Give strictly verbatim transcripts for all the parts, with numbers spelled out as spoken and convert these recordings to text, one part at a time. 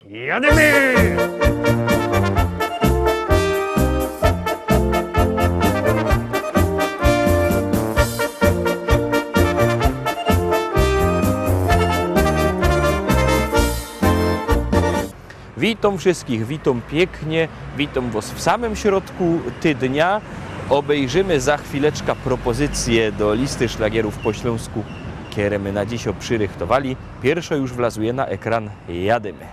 Jadymy! Witam wszystkich, witam pięknie, witam was w samym środku tygodnia. Obejrzymy za chwileczkę propozycje do listy szlagierów po śląsku, które my na dziś przyrychtowali. Pierwsza już wlazuje na ekran, jadymy.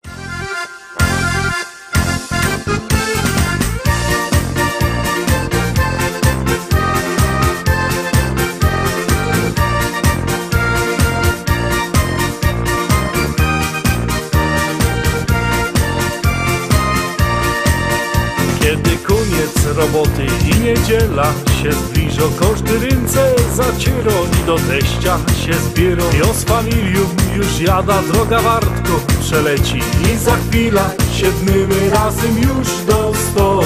Kiedy koniec roboty i niedziela się zbliża, każdy ręce zaciera i do teścia się zbiera. Jo z familią już jada, droga wartko przeleci i za chwilę siedmimy razem już do stołu.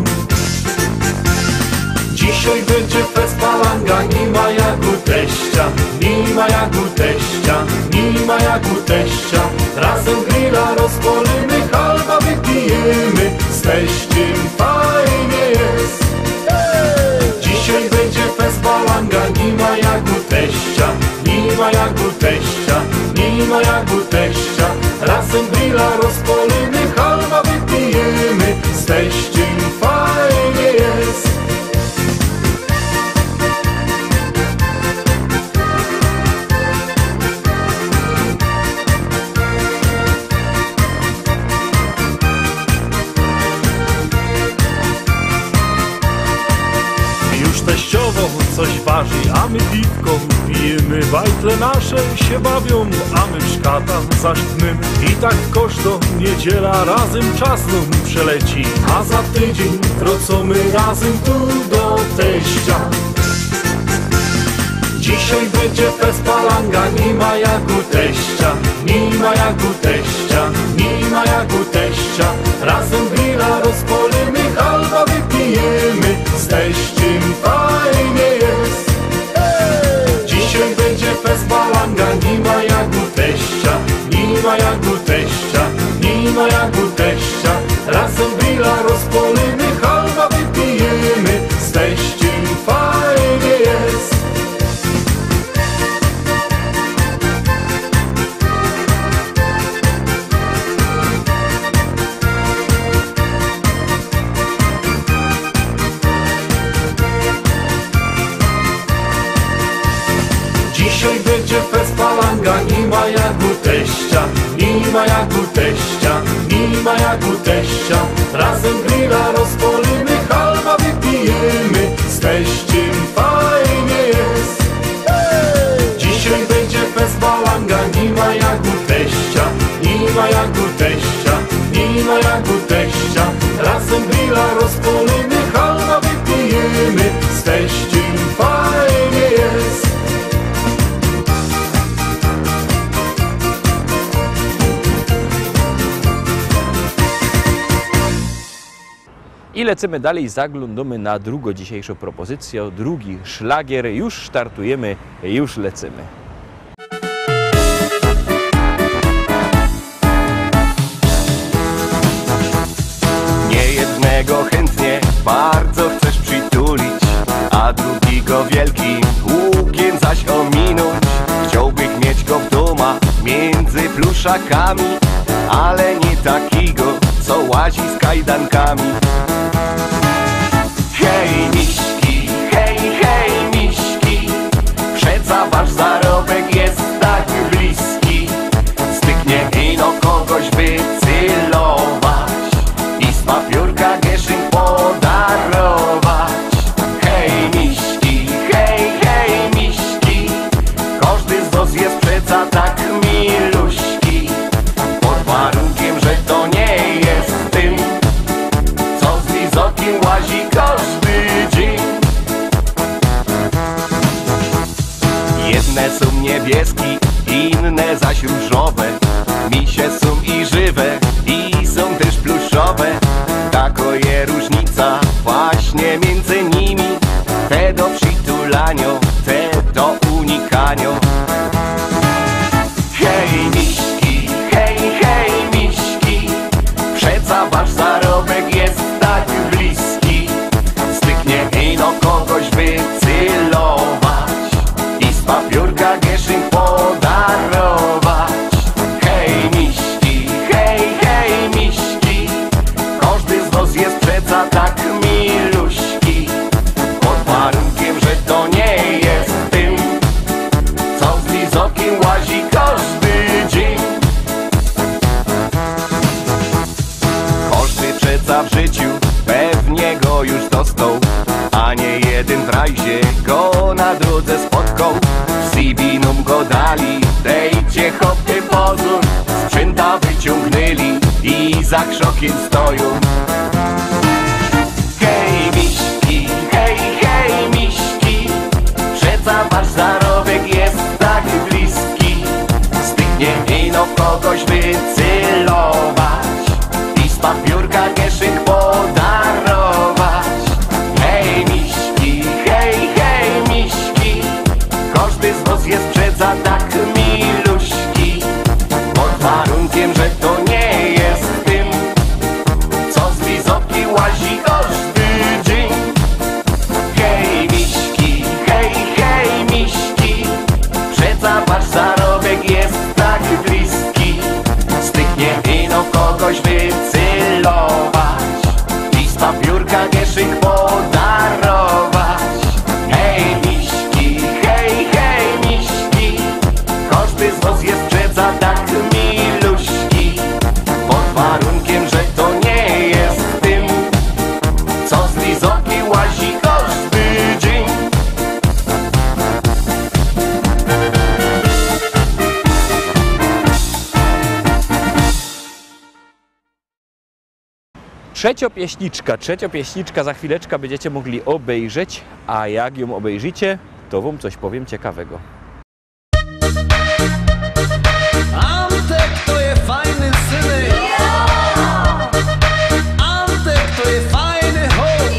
Dzisiaj będzie fest palanga, nie ma jak u teścia, nie ma jak u teścia, nie ma jak u teścia. Razem grilla rozpalimy, halba wypijemy, z teściem fajnie jest. Dzisiaj będzie fest palanga, nie ma jak u teścia, nie ma jak u teścia, nie ma jak u teścia. Razem grilla rozpalimy, halba wypijemy, z teściem fajnie jest. Teściowo coś waży, a my piwko pijemy. Bajtle nasze się bawią, a my w szkata zasztnymy. I tak każdą niedziela razem czas nam przeleci, a za tydzień wrócimy razem tu do teścia. Dzisiaj będzie fest palanga, nie ma jak u teścia, nie ma jak u teścia, nie ma jak u teścia. Razem grilla rozpalimy, halba wypijemy, z teściem fajnie jest. Dzisiaj będzie fest palanga, nie ma jak u teścia, nie ma jak u teścia, nie ma jak u teścia. Razem grilla rozpalimy, halba wypijemy, z teściem fajnie jest. Dzisiaj będzie fest palanga, nie ma jak u teścia, nie ma jak u teścia, nie ma jak u teścia. Razem grilla rozpalimy, halba wypijemy, z teściem fajnie jest. Dzisiaj będzie fest palanga, nie ma jak u teścia, nie ma jak u teścia, nie ma jak u teścia. Razem grilla rozpalimy, halba wypijemy, z teściem fajnie jest. I lecimy dalej, zaglądamy na drugą dzisiejszą propozycję, drugi szlagier. Już startujemy, już lecimy. Niejednego chętnie bardzo chcesz przytulić, a drugiego wielkim łukiem zaś ominąć. Chciałbyś mieć go w domu między pluszakami, ale nie takiego, co łazi z kajdankami. Hej miśki, hej, hej miśki, przeca wasz zarobek jest tak bliski. Styknie ino kogoś wycelować i z papiórka kieszeń podarować. Hej miśki, hej, hej miśki, każdy z was jest przeca tak miluśki, pod warunkiem, że to nie jest tym, Przeca wasz zarobek jest tak bliski, styknie ino kogoś wycylować i z papiórka gieszynk podarować. Hej miśki, hej, hej miśki, każdy z was jest przeca tak miluśki, pod warunkiem, że to nie jest tym, co z lizokiem łazi każdy dzień. Każdy przeca w życiu pewnie go już dostał, a nie jeden w rajzie go na drodze spotkał. Z Sibinum go dali, dejcie chopy pozór, sprzęta wyciągnęli i za krzokiem stoją. Hej miśki, hej, hej miśki, przeca wasz zarobek jest tak bliski, styknie ino kogoś wycylować i z papiórka gieszynk podarować. Hej miśki, hej, hej miśki, każdy z was jest przeca tak miluśki, pod warunkiem, że to nie jest tym, co z lizoki łazi każdy dzień. Hej miśki, hej, hej miśki, przeca wasz zarobek jest tak bliski, styknie ino kogoś wycylować i z papiórka gieszynk podarować. Hej miśki, hej, hej miśki, każdy z was jest przeca tak miluśki, pod warunkiem, że to nie jest tym, co z lizoki łazi każdy dzień. Trzeciopieśniczka, trzeciopieśniczka za chwileczkę będziecie mogli obejrzeć, a jak ją obejrzycie, to wam coś powiem ciekawego. Antek to je fajny synek, Antek to je fajny chłop.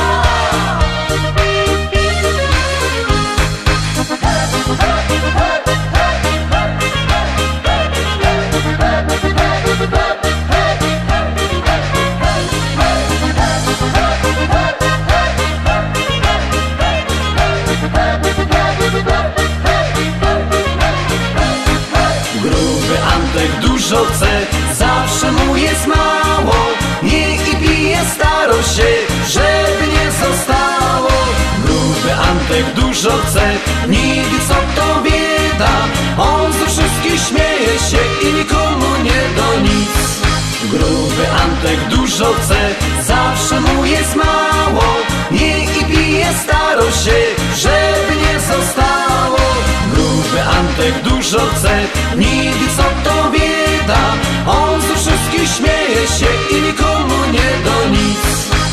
Gruby Antek dużo chce, zawsze mu jest mało, nie i pije, staro się, żeby nie zostało. Gruby Antek dużo chce, nigdy co to bieda, on ze wszystkich śmieje się i nikomu nie do nic. Gruby Antek dużo chce, zawsze mu jest mało, nie i pije, staro się, żeby nie zostało. Gruby Antek dużo chce, nigdy co to bieda, on ze wszystkich śmieje się i nikomu nie do nic.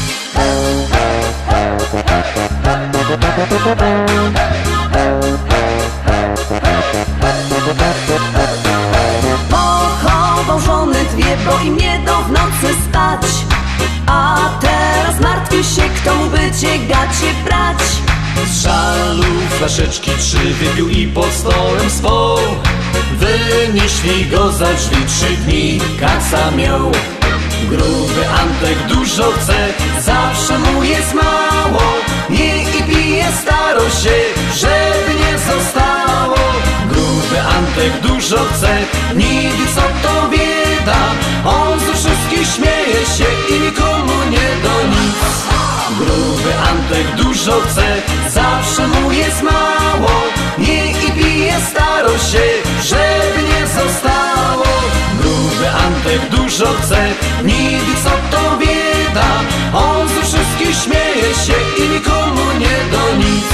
Pochował żony dwie, bo im nie do w nocy spać, a teraz martwi się, kto mu będzie gacie brać. Z żalu flaszeczki trzy wypił i pod stołem swą, wynieśli go za drzwi, trzy dni kaca miał. Gruby Antek dużo chce, zawsze mu jest mało, nie i pije, staro się, żeby nie zostało. Gruby Antek dużo chce, nigdy co to bieda, on ze wszystkich śmieje się i nikomu nie do nic. Gruby Antek dużo chce, zawsze mu jest mało, nie i pije, staro się, żeby nie zostało. Gruby Antek dużo chce, nigdy co to bieda, on ze wszystkich śmieje się i nikomu nie do nic.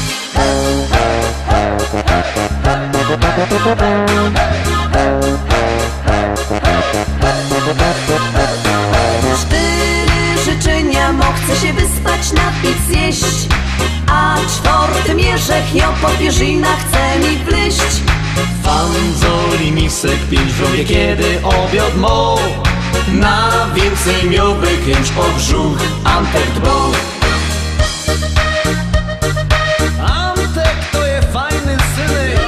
Cztery życzenia mo chce się wyspać, napić, zjeść, a czwarty mierzech ją po pierzynach chce mi wleść. Fanzoli misek pięć w rowie, kiedy obiad mo, na więcej miałby chęć o brzuch Antek dbał. Antek to je fajny synek,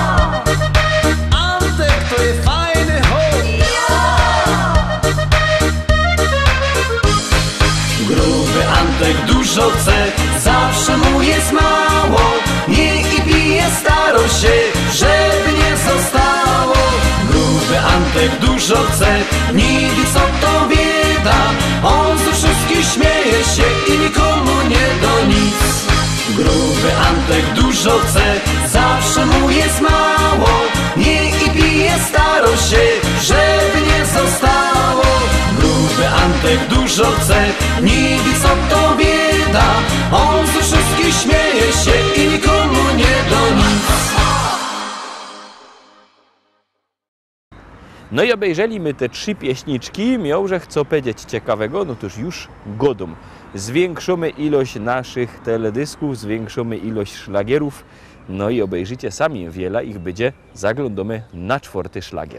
Antek to je fajny chłop. dużo chce. Niby co to bieda, on ze wszystkich śmieje się i nikomu nie do nic. Gruby Antek dużo chce, zawsze mu jest mało. Nie i pije, staro się, żeby nie zostało. Gruby Antek dużo chce, niby co to bieda, on ze wszystkich śmieje się i nikomu nie do nic. No i obejrzeliśmy te trzy pieśniczki, miał, że chcą powiedzieć ciekawego, no toż już godą. Zwiększymy ilość naszych teledysków, zwiększymy ilość szlagierów, no i obejrzycie sami, wiele ich będzie, zaglądamy na czwarty szlagier.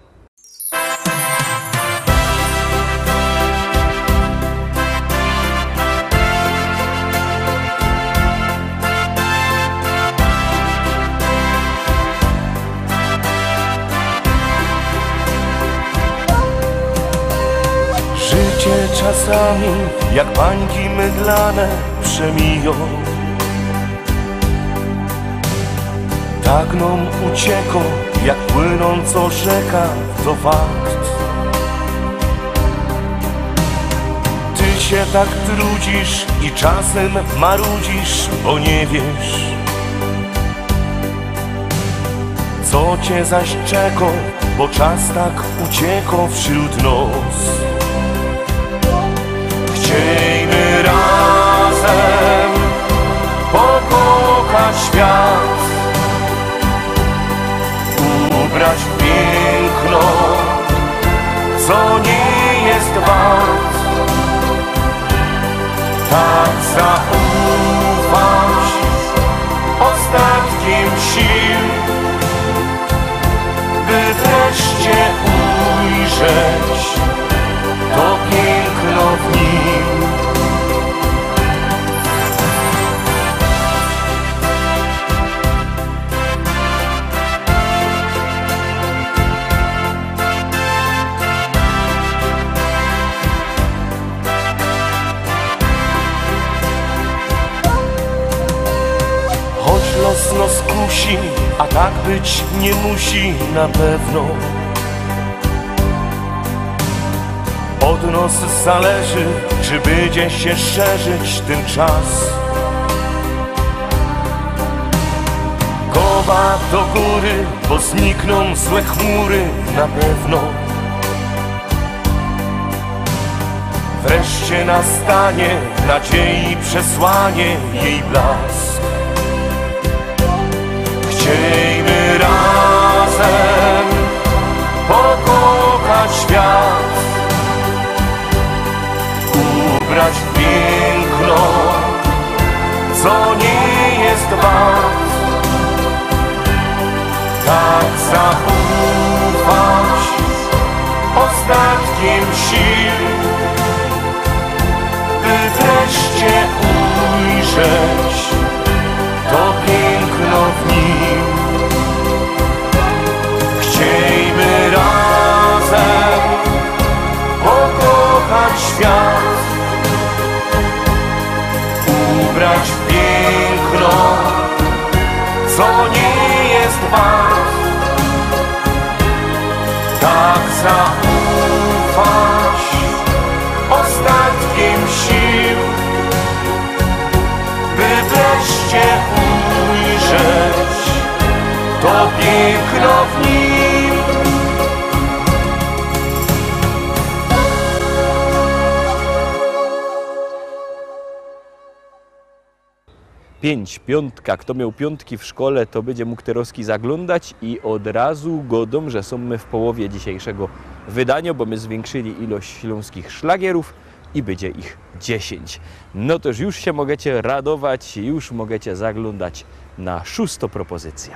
Życie czasami jak bańki mydlane przemiją. Tak nam ucieko, jak płynąco rzeka, to fakt. Ty się tak trudzisz i czasem marudzisz, bo nie wiesz, co cię zaś czeko, bo czas tak ucieko wśród nos. Chciejmy razem pokochać świat, ubrać w piękno, co nie jest wart. Tak zaufać ostatkiem sił, by wreszcie ujrzeć to piękno w nim. Choć los nos kusi, a tak być nie musi na pewno. Od nas zależy, czy będzie się szerzyć ten czas. Głowa do góry, bo znikną złe chmury na pewno. Wreszcie nastanie nadziei przesłanie jej blask. Chciejmy razem pokochać świat, ubrać w piękno, co nie jest wart. Tak zaufać ostatkiem sił, by wreszcie ujrzeć to piękno w nim. Chciejmy razem pokochać świat, ubrać w piękno, co nie jest wart. Tak zaufać ostatkiem sił, by wreszcie ujrzeć to piękno w nim. Pięć, piątka. Kto miał piątki w szkole, to będzie mógł Terowski zaglądać i od razu godą, że są my w połowie dzisiejszego wydania, bo my zwiększyli ilość śląskich szlagierów i będzie ich dziesięć. No toż już się możecie radować, już możecie zaglądać na szóstą propozycję.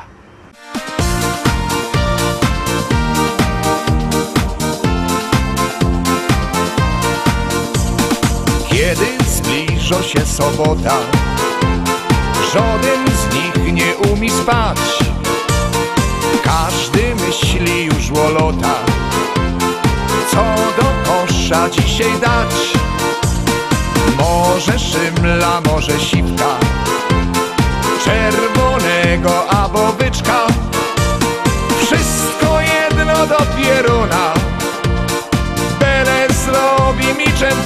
Kiedy zbliża się sobota, żaden z nich nie umie spać. Każdy myśli już o lota, co do kosza dzisiaj dać. Może szymla, może siwka, czerwonego albo byczka. Wszystko jedno do pieruna.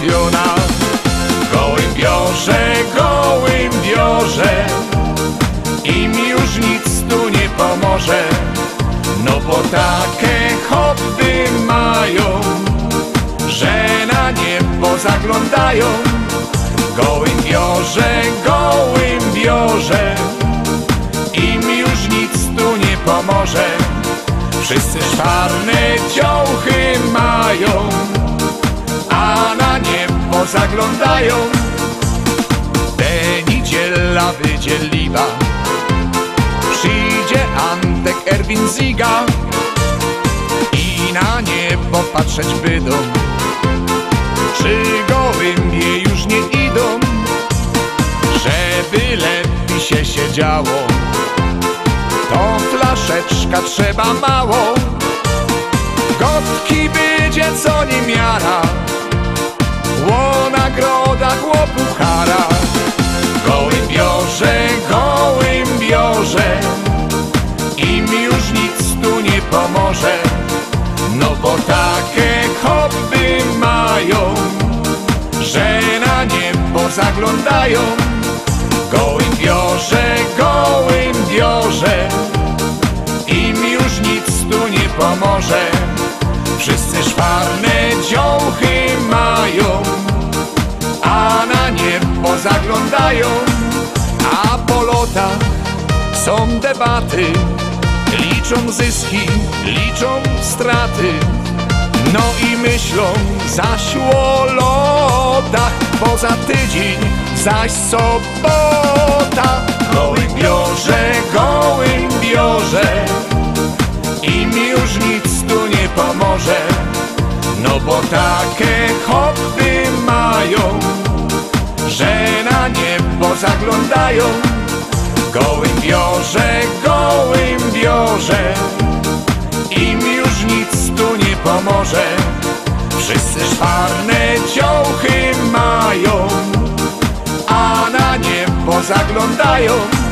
załatwiona. Gołębiorze, gołębiorze, im już nic tu nie pomoże, no bo takie hobby mają, że na niebo zaglądają. Gołębiorze, gołębiorze, im już nic tu nie pomoże, wszyscy szwarne dziołchy mają, a na niebo zaglądają. Te niedziela wydzieliwa, przyjdzie Antek Erwin Ziga i na niebo patrzeć bydą, czy gołębie już nie idą, żeby lepiej się siedziało. To flaszeczka trzeba mało, gotki będzie co niemiara, ło nagroda, ło puchara. Gołębiorze, gołębiorze, im już nic tu nie pomoże, no bo takie hobby mają, że na niebo zaglądają. Gołębiorze, gołębiorze, im już nic tu nie pomoże, wszyscy szwarne dziołchy mają, a na niebo zaglądają. A po lotach są debaty, liczą zyski, liczą straty, no i myślą zaś o lotach, bo za tydzień zaś sobota. Gołębiorze, gołębiorze, im już nic tu nie pomoże, no bo takie hobby mają, że na niebo zaglądają. Gołębiorze, gołębiorze, im już nic tu nie pomoże, wszyscy szwarne dziołchy mają, a na niebo zaglądają.